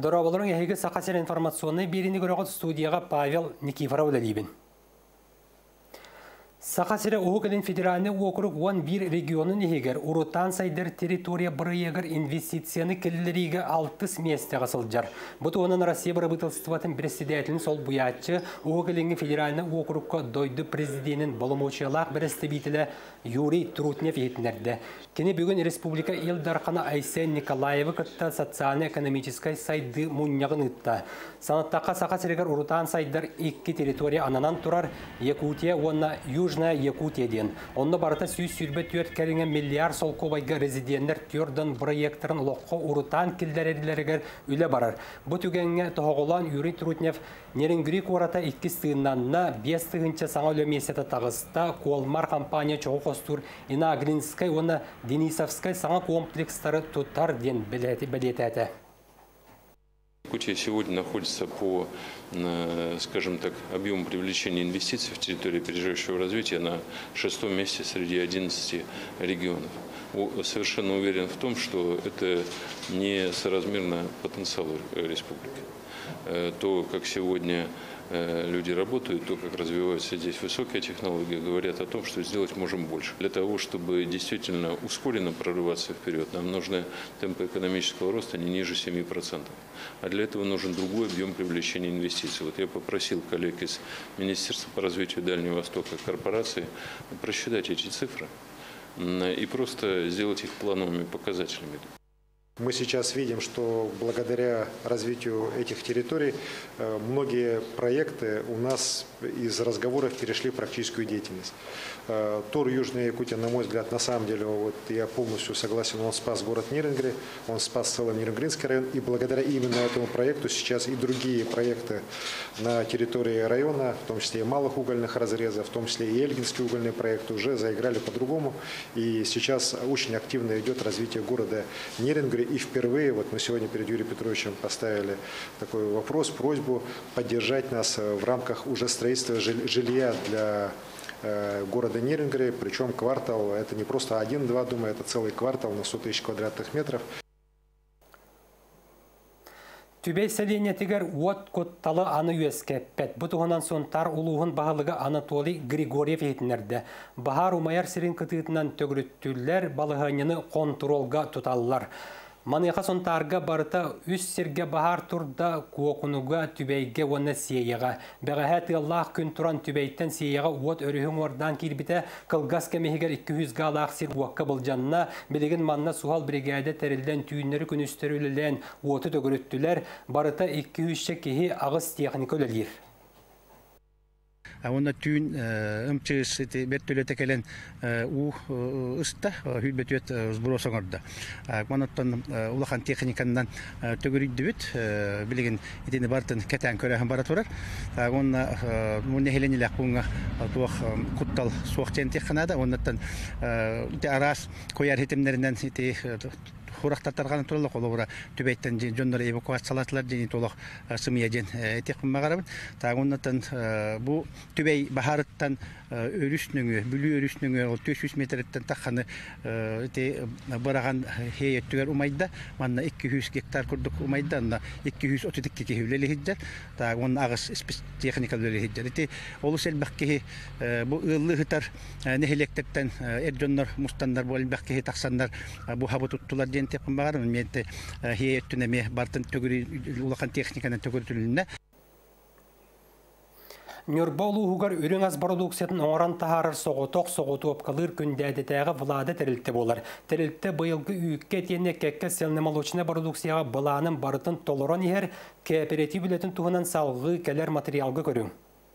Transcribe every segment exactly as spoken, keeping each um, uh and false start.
Дороболорың әйгі сақасер информационный беріні көріғыт студияға Павел Никифоров ләлейбін. Сақасыры Оғылын федеральный округ он бир регионын егер урутан сайдар территория бірегер инвестицияны келілерігі алтыс месте ғасылджар. Бұты оның Россия бірабытылстыватын председателін сол бұятчы Оғылын федеральный округқа дойды президентін болымочылақ бірістебейтілі Юрий Трутнев етінерді. Кені бүгін республика Илдарқана Айсен Николаевы кітті социально-экономической сайды мұньяғын үтті. Санаттаққа Сақасырығыр урутан сайдар екі территория ананан тұрар Якутия, онна Южная Якутияден. Онны барыта сүйіз сүрбе түйет кәріңі миллиард солқобайға резиденттер түрдің проекторын лоққа урутан келдерерлерігер үлі барар. Бұ түгенге тұғылан Юрий Трутнев Неренгүрі қората екі стығыннанына бес стығынча саңа өлемесеті тағыста Колмар компания чоғы қостур Ина Глинскай, оны Денисовскай саңа комплекстары тұттар ден білетәді. Якутия сегодня находится по, скажем так, объему привлечения инвестиций в территории опережающего развития на шестом месте среди одиннадцати регионов. Совершенно уверен в том, что это не соразмерно потенциалу республики. То, как сегодня люди работают, то, как развиваются здесь высокие технологии, говорят о том, что сделать можем больше. Для того, чтобы действительно ускоренно прорываться вперед, нам нужны темпы экономического роста не ниже семи процентов. А для этого нужен другой объем привлечения инвестиций. Вот я попросил коллег из Министерства по развитию Дальнего Востока, корпорации, просчитать эти цифры и просто сделать их плановыми показателями. Мы сейчас видим, что благодаря развитию этих территорий многие проекты у нас из разговоров перешли в практическую деятельность. Тур Южная Якутия, на мой взгляд, на самом деле, вот я полностью согласен, он спас город Неренгри, он спас целый Неренгринский район. И благодаря именно этому проекту сейчас и другие проекты на территории района, в том числе и малых угольных разрезов, в том числе и Эльгинский угольный проект, уже заиграли по-другому. И сейчас очень активно идет развитие города Неренгри. И впервые, вот мы сегодня перед Юрием Петровичем поставили такой вопрос, просьбу поддержать нас в рамках уже строительства жилья для города Неренгри, причем квартал, это не просто один-два дома, это целый квартал на сто тысяч квадратных метров. Түбей сәленетігер уот көтталы аны үескеппет. Бұтығынан сонтар ұлуғын бағылығы Анатолий Григорьев етінерді. Бағар умаяр сирин кытыытынан төгіріттілер балығаныны контролға тұталылар. Маныға сонтарға барыта үс серге бағар тұрда куокунуға түбейге оны сейеға. Бәғәхәті Аллах күн тұран түбейттен сейеға уот өріхің ордан келбіті қылғас кәмегер екі жүз ғалақ сер уаққа бұлжанына білігін манна сухал бригады тәрілден түйінлері күн үстері үлілен уоты төгіріттілер барыта екі жүз кехи ағыз техника өлелер. Онда түйін ұмчығыз бәттөлеті кәлен у ұста хүлбетует сброс оңырды. Манаттан улахан техникандан төгірейді бет, білеген етені бартын кәтән көрәхін бара тұрар. Онда мұны хеленелек бұңға туақ құттал суақтен технада, ондаттан арас қояр хетімлерінен Хурақтартарған тұрылық олығыра түбәйттен жонлары эвакуациялатылар жені толық сымия жен әтек бұмағарабын. Тағыннаттан бұл түбәй бағарыттан өрүснүңү, бүлү өрүснүңү төрт жүз метрден таққаны бараған хейеттігер умайда, манна екі жүз гектар күрдік умайда, анна екі жүз отыз екі кехевлелі хиджар, оның ағыз техникалөлі хиджар. Олы сәлбәккеhi бұл ұлы хытар нехелектерден әржонлар, мұстандар бұл әлбәккеhi тақсандар бұл хабы тұттылар ден тепін бағарым. Менді хейеттінеме бартын улақан техниканы төгіртілінне. Нюрболу хугар үрің аз продукциятын оңыран тахарыр соғытоқ соғыту опқалыр күндәдетәғі влады тәрілтті болар. Тәрілтті бұйылғы үйікке тені кәкке селнемалочына продукцияға бұланың барытын толыран егер кооператив білетін туғынан салғы кәлер материалғы көрің.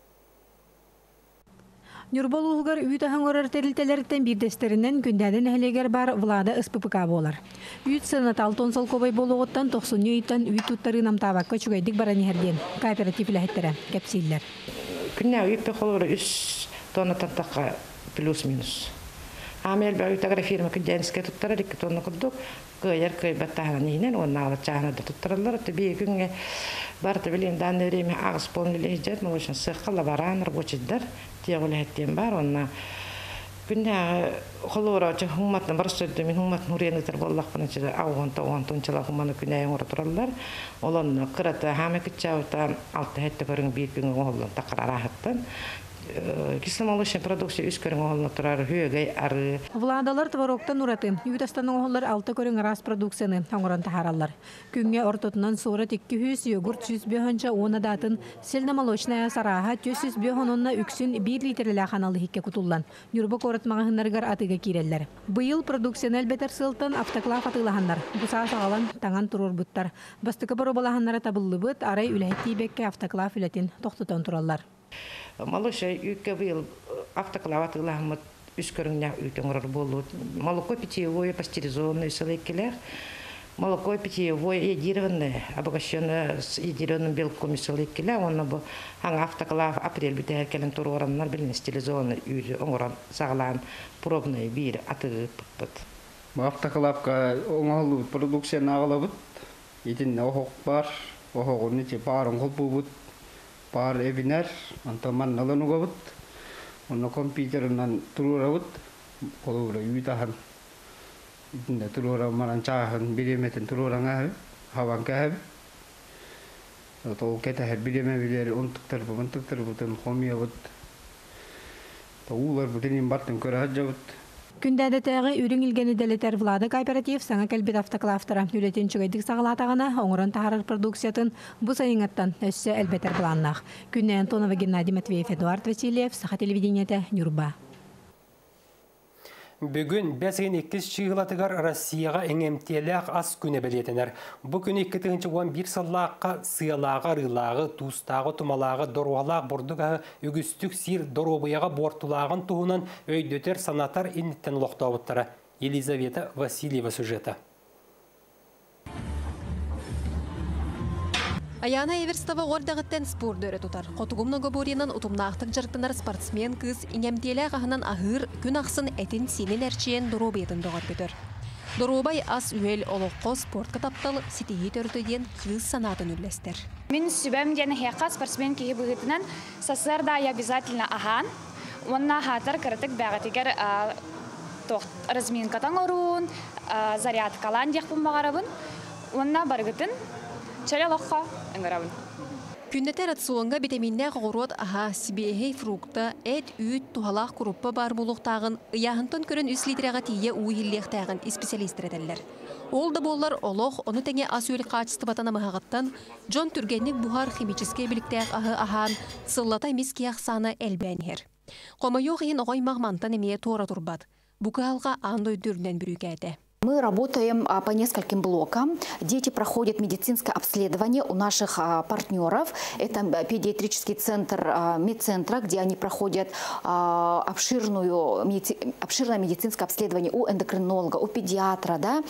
Нюрболу хугар үйті хаңырар тәрілтелерден бірдестерінен күндәден әлегер бар влада СППК болар. Үйт сынатал тонсал кобай болуғыттан тоқсыны үйттен үйт тұттары намтабаққа чүгайдік баран егерден кооператив ләхеттері кәпсейлер. Күнне үйіппе қолыры үш тонна тантаққа плюс-минус. Амел бәр үйтәгірі фирма күндәніске тұттырыр, екі тонна күрдік, көйер көй бәттағынан ейнен, оның ағылы чағына да тұттырылыр. Бей күнге барды білейін дәнді өреме ағыз полын үлі ежет, мұл үшін сыққылы баран рабочидар, теғылы әттен бар, онына Күнә холора ча хуматны барсыды мен хуматны уренетер боллакпын ча авган таван тончала хуманы күнә яңгыр тураллар. Олонны кырата хаме кичаута алты хетте көрүн бир күн голлан такрара хаттан. Кисломолочный продукция үз көрүн голлан турар хүйөгөй ары. Владалар творогтан ураты. Ютастанын оголлар алты көрүн рас продукцияны таңгыран тахараллар. Күнгө ортотунан sonra iki yüz йогурт жүз бөхөнчө оны датын сельномолочная сараха жүз бөхөнөнна үксүн bir литрле ханалы хикке кутуллан. Юрбок оратмагыннаргар атыга киреллер. Быйыл продукцияны элбетер сылтан автоклав атылаханнар. Буса сагалан таңан турор буттар. Бастыкы боробалаханнара табыллыбыт арай үлэхтибекке автоклав үлетин токтотон тураллар. Малыша үйке быйыл автоклав атылахмыт үз көрүнгө үтөңөр болот. Молоко питьевое пастеризованное сылыккелер. Молоко питьевое йодированное, обогащенное с йодированным белком и сылыккелер. Он бу аңа автоклав апрель битер келен турораннар билин стилизованный үйдө оңоран саглан пробный бир атыгып бут. Бу автоклавка оңолуу продукцияны агалабыт. Итин охок бар, охогуну че бар оңолбут. Бар эбинер, антаман наланугабыт. Оны компьютернан турурабыт. Колура үйдахан. Итинде турура маранчахан биреметен турураңа хаванка. То кете биреме билер онтуктар бунтуктар бутен хомиябыт. То улар бутен бартын көрәҗәбыт. Күндәдә тәгы үрин илгәне дәлетер Влада кооператив саңа кәлбит автоклавтара үлетен чыгайдык сагалатагына оңран тахарыр продукциятын бу сайынгаттан өссө әлбәтер планнах. Күннән Антонова Геннадий Матвеев, Эдуард Васильев, Саха телевидениете, Нюрба. Бүгін бәсген еккіз чығылатығар Россияға әңемтеліғ ас күні білетінер. Бұ күні екі тығынчы он бір сыллаққа сыялағы, рылағы, туыстағы, тұмалағы, дорғалақ, бұрдығы, үгістік сир, доробыяға бортылағын тұғынан өйдөтер санатар инеттен лоқтауыттары. Елизавета Васильева сюжеті. Аяна Эверстава гордағыттен спорды өрі тұтар. Қотығымны ғоборинан ұтымнақтық жарттынар спортсмен кыз инемтелі ағынан ағыр күн ақсын әтін сенен әрчейін доробетін доғар бөтір. Доробай ас үйел олыққо спортқа таптал сетейі төрдіден кыз санатын үллестер. Мен сүбәм дені хеқа спортсмен кейі бұғытынан сасыр да обязательно аған. Онна хатар кірітік бәғатегер разминкатан оруын, заряд калан дек бұмағарабын. Онна барғытын Чәлі лаққа әңгірабын. Күндетер атсуынға витаминнә ғорот аға сибейхей фрукта әт үйт тухалақ күруппа бар болуқтағын ұяғынтын көрін үс литреға тие уйыллиқтағын специалистер әдәлілер. Ол да болар олық, оны тәңе ас өлі қачысты батана мұхағыттан Джон Түргенник бұхар химическе біліктәғ ағы аған сыллата мискияқ саны әлбәнер. Қомайоқ ең оғай мағмантан әмее тора турбат. Бұқалға андой дүрінен бүрік әді. Мы работаем по нескольким блокам. Дети проходят медицинское обследование у наших партнеров. Это педиатрический центр медцентра, где они проходят обширную, обширное медицинское обследование у эндокринолога, у педиатра, да,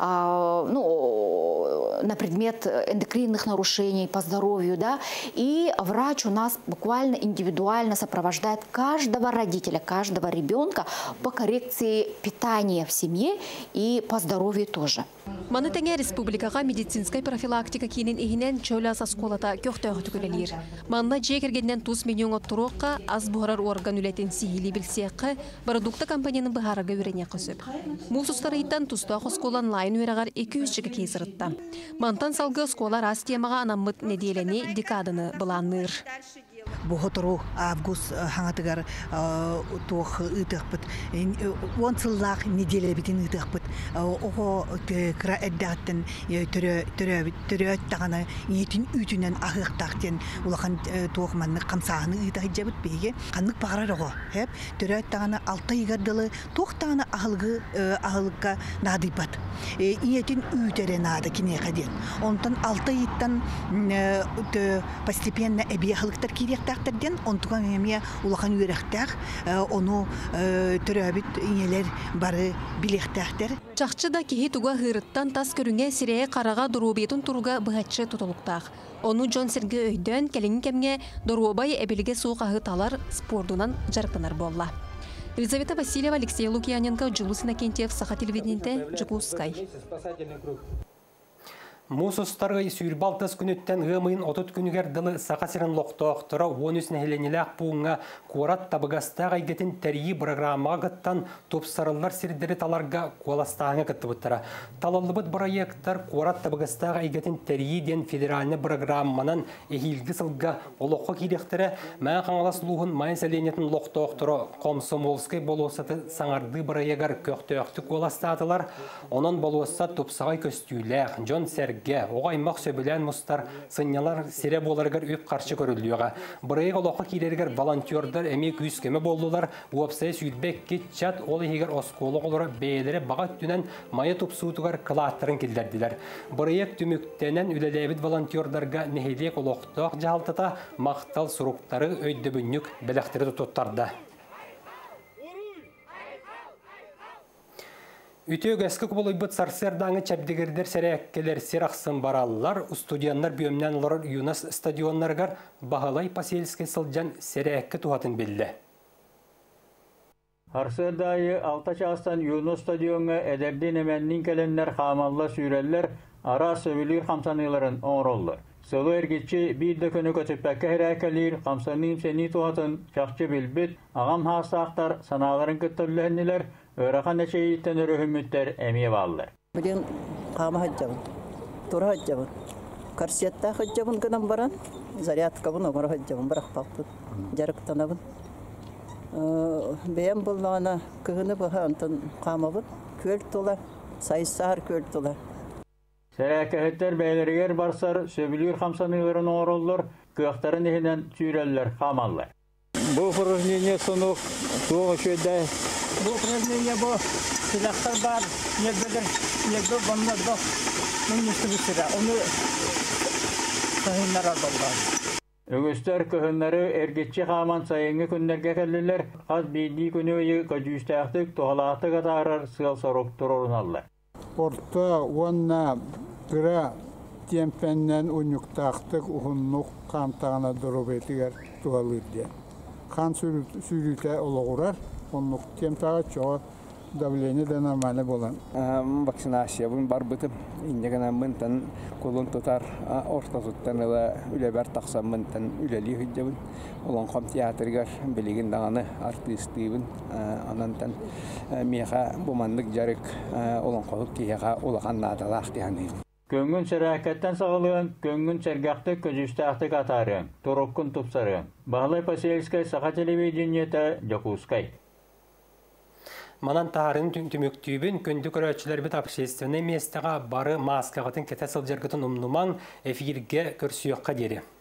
ну, на предмет эндокринных нарушений по здоровью. Да. И врач у нас буквально индивидуально сопровождает каждого родителя, каждого ребенка по коррекции питания в семье и по здоровью тоже. Маны тәңе республикаға медицинскай профилактика кейінен ехінен чөлі асколата көқтөғі түгілелер. Манна жекергеннен туз миллион оттуруққа аз бұғарар орган үлетін сихили білсеқі продукта компанияның бұғарығы өрене қысып. Мұсыстары иттан тұстағы сколан лайын өрағар екі жүз жығы кейсірітті. Мантан салғы сколар аз темаға анаммыт неделені декадыны бұланыр. Бухотору август хаңатыгар туох ытыхпыт. Он сыллах неделя битин ытыхпыт. Ого кра эддаттен төрө таганы нетин үтүнен агыктактен улахан туох манны камсааны ытыхжабыт беге. Каннык багарар ого. Хеп төрө таганы алты ygардылы туох таганы ахылгы ахылыкка надыпат. Нетин үтөрө нады кине каден. Онтан алты йыттан постепенно эбиахылыктар кире тахтардан онтуган эмия улахан үйрәхтәк, оны төрәбит инелер бары билехтәктер. Чакчыда кихи туга хырыттан тас көрүнгө сирее карага доробетун туруга быгатчы тутулуктак. Оны Джон Серге өйдөн келин кемге доробай эбелге суукагы талар спордунан жарыктанар болла. Елизавета Васильева, Алексей Лукьяненко, Джулус Иннокентьев, Саха телевидениете, Джекускай. Мусустарға сүйірбалтыз күніттен ғымайын отут күнігер дылы сақасырын лоқтоқтыра он үс нәхеленеләқ бұңға қорат табығастағы айгетін тәрейі программаға ғыттан топсарылар сірдері таларға қоластағыңа ғытты бұттыра. Талалыбыт проекттар қорат табығастағы айгетін тәрейі ден федеральны программанан әхилгі сылға олыққа кейдектірі мән қаңалас луғын майын сәленетін лоқтоқтыра Комсомолскай болуысаты саңарды проегар көқтөқты қоластадылар. Онын болуыса топсағай көстүйләқ, Джон Сәргі оғай мақ сөбілән мұстар сынялар сере боларғар өп қаршы көрілдіуға. Бұрайық олаққа кейлергер волонтердар әме күйіскеме болдылар, уапсай сүйдбек кетчат ол егер осколы олары бәйлері бағат түнен майы топсуытығар қылаттырын келдерділер. Бұрайық түміктенен үлеләбіт волонтердарға нехелек олақтық жағалтыта мақтал сұруқтары өйді бүннік бәліқтері тұттарды. Үтеу әскі көбілойбыт сарсердаңы чәбдігердер сәрәккелер серақсын баралылар, студиянлар бүйімнен олар ЮНАС стадионларғар бағалай паселіске сылжан сәрәккі туғатын белді. Арсырдайы алта чағыстан ЮНАС стадионға әдерден әмәннің кәленлер қамалла сүйреллер ара сөбілер қамсаныларын оңыроллар. Сылы әргетші бейді көні көтіппәкке әрәкәлер қамсаным сәні туғатын шақчы білбет, ағам хастақтар саналарын күттірләнілер, Öğrekan eşeğitten örühümütler emiye bağlılar. Bugün kama hacabın, tura hacabın, karşıyatta hacabın gıdan baran, zariyat kabın oğra hacabın, bırak baktı, jarık tanabın. Beyan bulduğuna kıhını baha antan kama bın, köl tola, sayı sahar köl tola. Sereketler beyleriger barsar, söbülür kamsanıların oğrollar, kıyakların ehinen tüyreller, kamallar. Bu упражнение сонук, туğu şöyle. Bu упражнение bu silahlar var, yedbedir, yedbe bunlar da bunun üstü bir sıra. Onu sayınlar aldılar. Ögüstler kıhınları ergetçi kaman sayıngı günlerge kelliler, az bildiği günü kacüstahtık, toğalattık atarar, sığal soruk tururun alırlar. Orta onna gra tempennen unyuktaktık uhunluk kantağına durup etiger tuğalı diye. Kan sürüte oluğurar. Onluk temtağa çoğu davleni de normalde bolan. Vaksinasiya bun bar bıtıp indegana mıntan kolun tutar orta tuttan ila üleber taksan mıntan üleli hüccabın olan kom tiyatrgar biligin dağını artistibin anantan miha bumanlık jarık olan koluk kiyaha olakan nadalaq diyanıyım. Köngün sereketten sağlığın, köngün sergahtık köcüstahtık atarın, turukkun tupsarın. Bağlay Paselskay, Sağa televizyoniyete, Jakuskay. Манан тарын түміктүйбін көнді көрәтшілер біт общественный местіға бары маскағатын кәтәсіл жергітін ұмнуман эфирге көрсүйіққа дері.